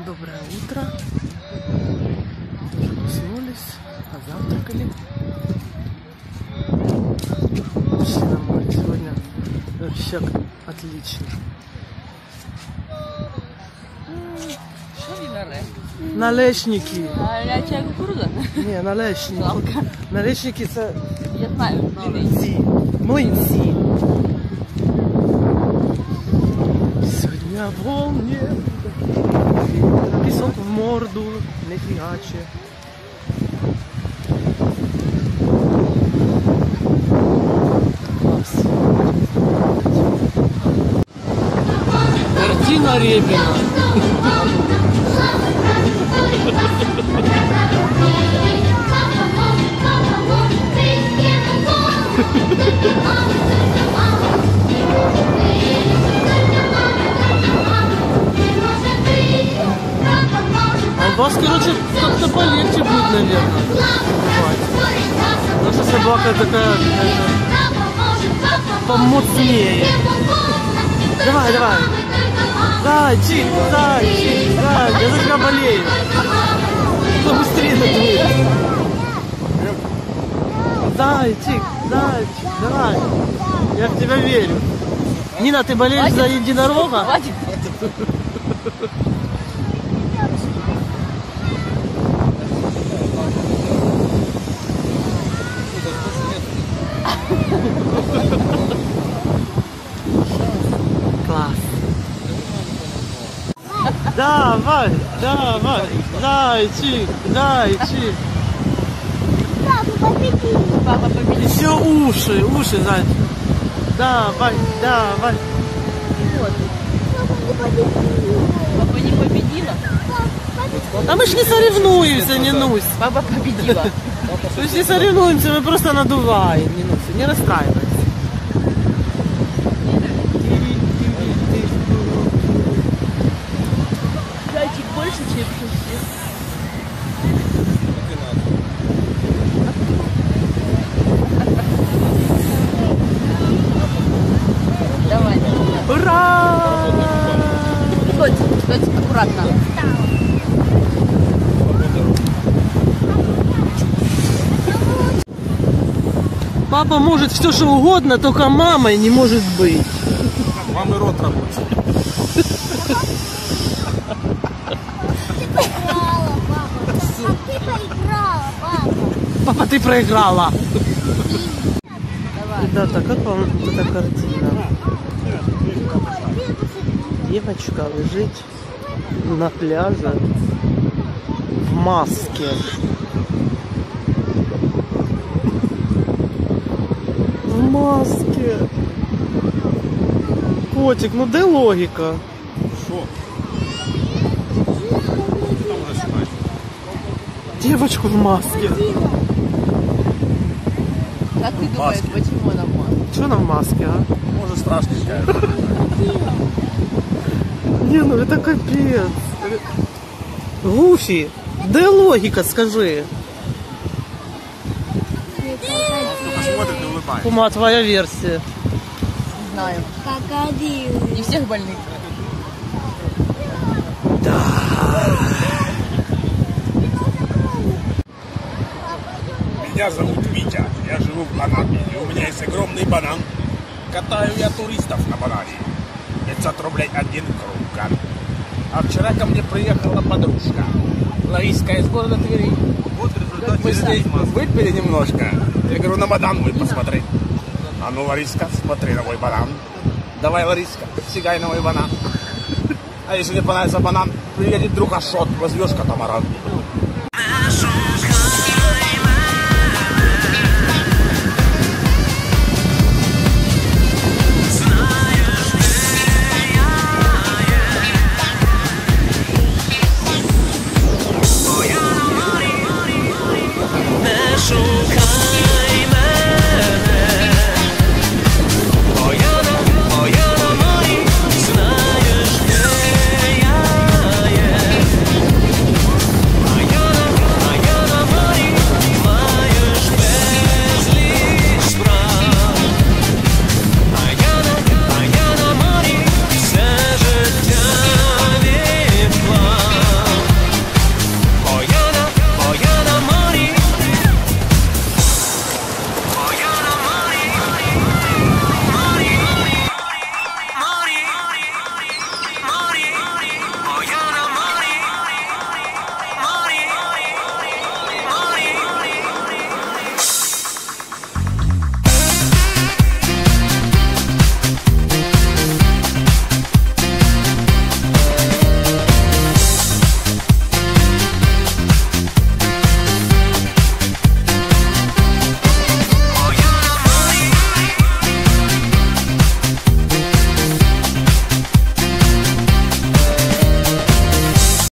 Доброе утро. Тоже проснулись, позавтракали. Пошли на море. Сегодня вообще отлично. Налечники. Не, налечники. Налечники это... Я знаю. Млинці. Сегодня волне. Пісок в морду, не фігаче. Класс. Картина Репина. У вас, короче, как-то полегче будет, наверное. Наша собака такая помощнее. Давай, давай. Зайчик, зайчик, зайчик. Я за тебя болею. Побыстрее надует. Зайчик, зайчик, давай. Я в тебя верю. Нина, ты болеешь за единорога? Хватит. Класс. Давай, давай, зайчик, зайчик. Папа победил. Еще уши, уши, зайчик. Давай, давай. Папа не победила. А мы ж не соревнуемся, не нусь. Папа победила. Мы ж не соревнуемся, мы просто надуваем, не нусь. Не расстраивайся. Зайчик больше, чем все. Давай. Ура! Стой, аккуратно. Папа может все что угодно, только мамой не может быть. Мамы рот рабочий. Папа, ты проиграла. Давай. Ребята, как вам эта картина? Девочка лежит на пляже в маске. В маске. Котик, ну де логика? Что? Там уже снимать. Девочку в маске. Как ты думаешь, Маски. почему она может? Что она в маске, а? Может страшненькая. Не, ну это капец. Гуфи, де логика, скажи? Только смотрит и улыбается. Кума, твоя версия. Не знаю. Крокодил. Не всех больных. Меня зовут Витя, я живу в Анапе, и у меня есть огромный банан. Катаю я туристов на банане. 500 рублей один круг. А вчера ко мне приехала подружка. Лариска из города Твери. Вот результат. Мы с ней выпили немножко. Я говорю, на банан мой посмотри. А ну, Лариска, смотри на мой банан. Давай, Лариска, сигай на мой банан. А если не понравится банан, приедет друг Ашот, возьмешь катамаран.